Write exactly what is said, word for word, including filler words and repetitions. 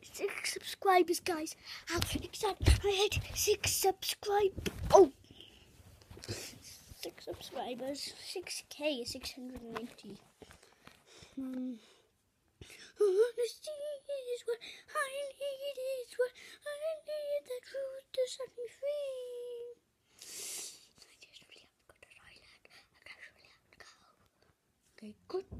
six subscribers, guys. How excited! I hit six subscribers. Oh, six subscribers. Six K, six hundred and eighty. Hmm. Honesty is what I need. Is what I need. The truth to set me free. I just really have to go to the toilet. I just really have to go. Okay, good.